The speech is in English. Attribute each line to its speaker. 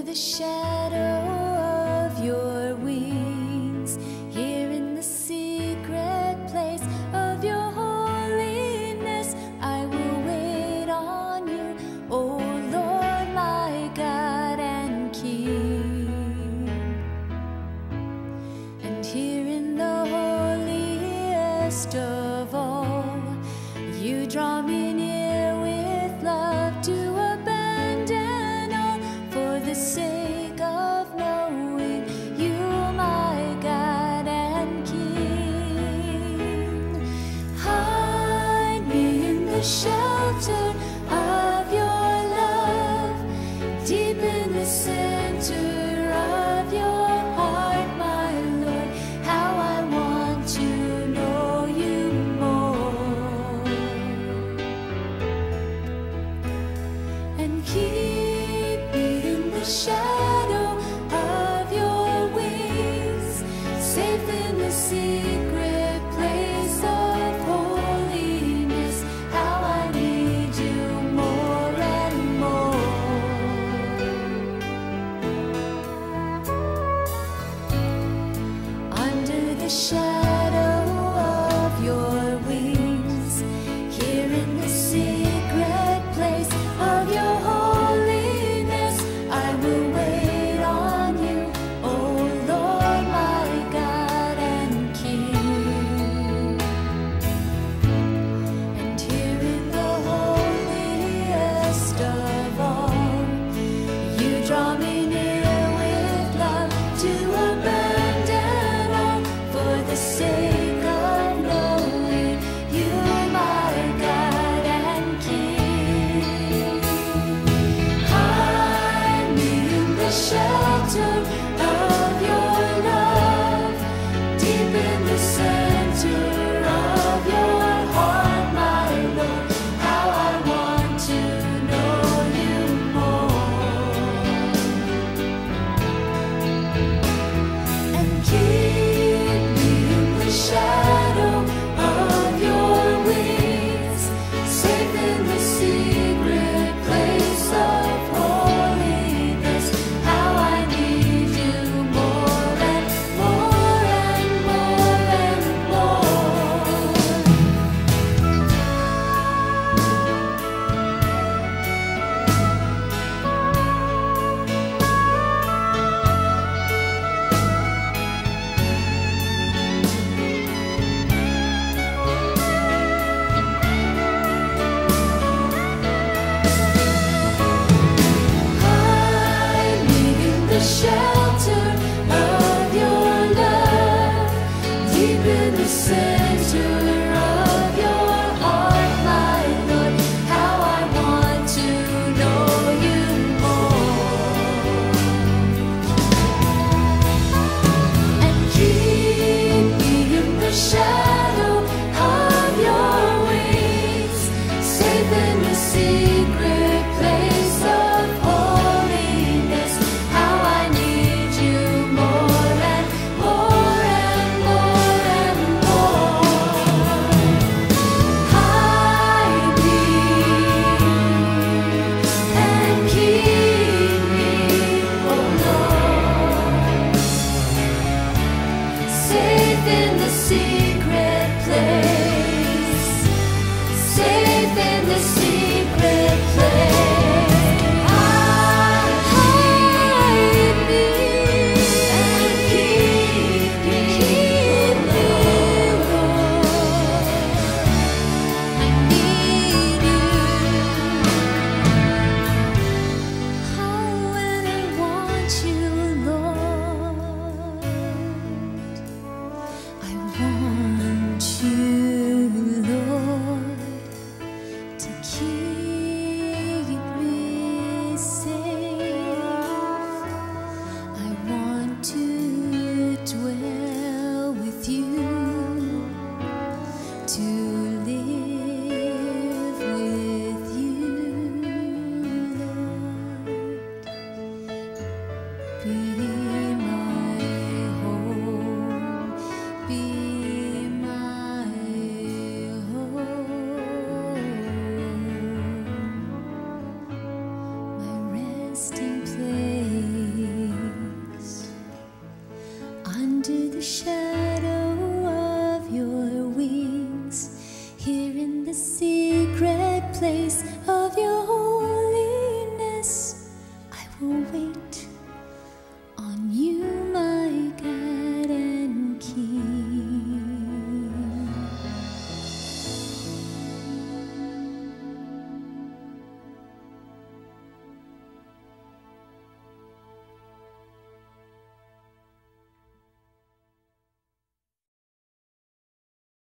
Speaker 1: the shadow of your wings, here in the secret place of your holiness, I will wait on you, O Lord, my God and King. And here in the holiest of all, you draw me near with love to abandon all for the sake of knowing you, my God and King. Hide me in the shelter of your love, deep in the center of your heart, my Lord. How I want to know you more. And keep me in the shadow of your wings, safe in the secret place of holiness. How I need you more and more. Under the shadow of your wings, here in the secret place of your holiness, I will wait on you, O Lord, my God and King. And here in the holiest of all, you draw me near with love to abandon all for the sake of knowing you, my God and King. Hide me in the shelter of your love, deep in the center of your heart, my Lord. How I want to know you more. And keep me in the shadow of your wings, safe in the secret place of holiness. How I need you more and more and more and more. Hide me in the shelter of your love, deep in the center of your heart, my Lord. How I want to know you more. And keep me in the shadow of your wings, safe in the secret place of holiness. How I need you more and more and more and more. Hide me and keep me, O Lord, safe in the secret place, safe in the secret place